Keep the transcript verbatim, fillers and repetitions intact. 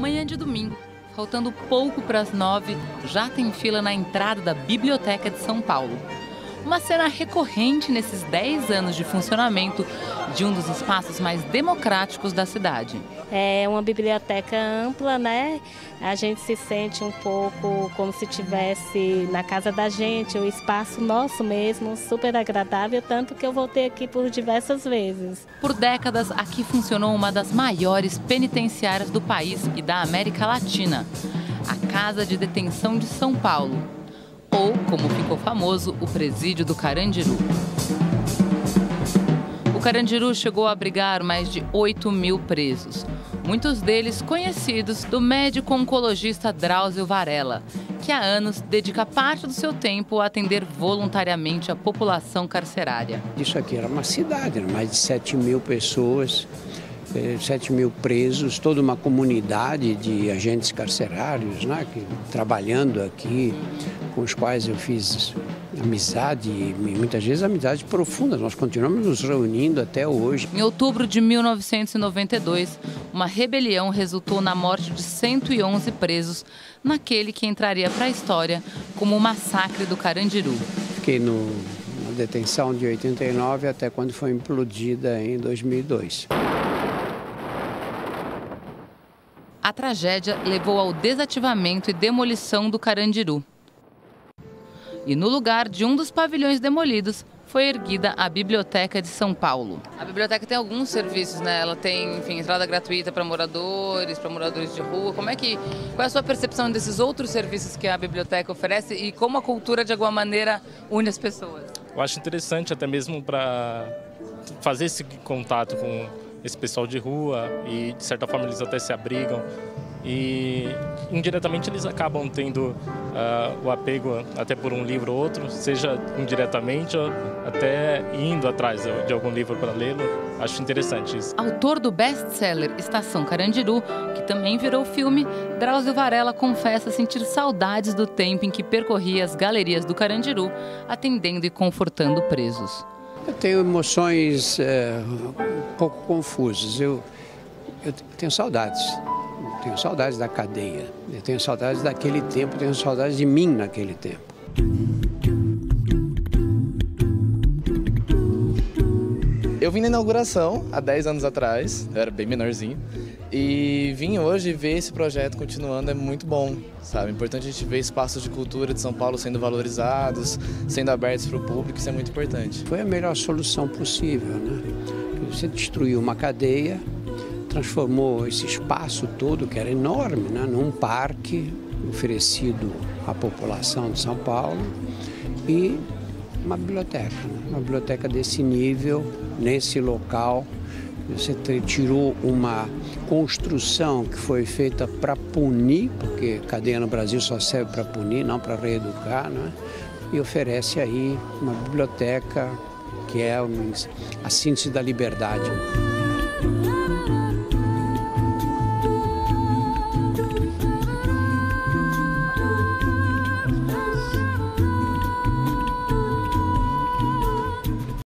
Manhã de domingo, faltando pouco para as nove, já tem fila na entrada da Biblioteca de São Paulo. Uma cena recorrente nesses dez anos de funcionamento de um dos espaços mais democráticos da cidade. É uma biblioteca ampla, né? A gente se sente um pouco como se estivesse na casa da gente, o espaço nosso mesmo, super agradável, tanto que eu voltei aqui por diversas vezes. Por décadas, aqui funcionou uma das maiores penitenciárias do país e da América Latina, a Casa de Detenção de São Paulo, ou, como ficou famoso, o Presídio do Carandiru. O Carandiru chegou a abrigar mais de oito mil presos, muitos deles conhecidos do médico oncologista Drauzio Varela, que há anos dedica parte do seu tempo a atender voluntariamente a população carcerária. Isso aqui era uma cidade, mais de sete mil pessoas, sete mil presos, toda uma comunidade de agentes carcerários, né, que, trabalhando aqui, com os quais eu fiz amizade, e muitas vezes amizades profundas. Nós continuamos nos reunindo até hoje. Em outubro de mil novecentos e noventa e dois, uma rebelião resultou na morte de cento e onze presos, naquele que entraria para a história como o massacre do Carandiru. Fiquei no, na detenção de oitenta e nove até quando foi implodida em dois mil e dois. A tragédia levou ao desativamento e demolição do Carandiru. E no lugar de um dos pavilhões demolidos, foi erguida a Biblioteca de São Paulo. A biblioteca tem alguns serviços, né? Ela tem, enfim, entrada gratuita para moradores, para moradores de rua. Como é que, qual é a sua percepção desses outros serviços que a biblioteca oferece e como a cultura, de alguma maneira, une as pessoas? Eu acho interessante até mesmo para fazer esse contato com esse pessoal de rua e, de certa forma, eles até se abrigam. E indiretamente eles acabam tendo uh, o apego até por um livro ou outro, seja indiretamente ou até indo atrás de algum livro para lê-lo. Acho interessante isso. Autor do best-seller Estação Carandiru, que também virou filme, Drauzio Varela confessa sentir saudades do tempo em que percorria as galerias do Carandiru, atendendo e confortando presos. Eu tenho emoções é, um pouco confusas. Eu, eu tenho saudades. Eu tenho saudades da cadeia, eu tenho saudades daquele tempo, tenho saudades de mim naquele tempo. Eu vim na inauguração há dez anos atrás, eu era bem menorzinho, e vim hoje ver esse projeto continuando, é muito bom, sabe? É importante a gente ver espaços de cultura de São Paulo sendo valorizados, sendo abertos para o público, isso é muito importante. Foi a melhor solução possível, né? Você destruiu uma cadeia, transformou esse espaço todo, que era enorme, né, num parque oferecido à população de São Paulo e uma biblioteca, né, uma biblioteca desse nível, nesse local. Você tirou uma construção que foi feita para punir, porque cadeia no Brasil só serve para punir, não para reeducar, né, e oferece aí uma biblioteca que é a síntese da liberdade.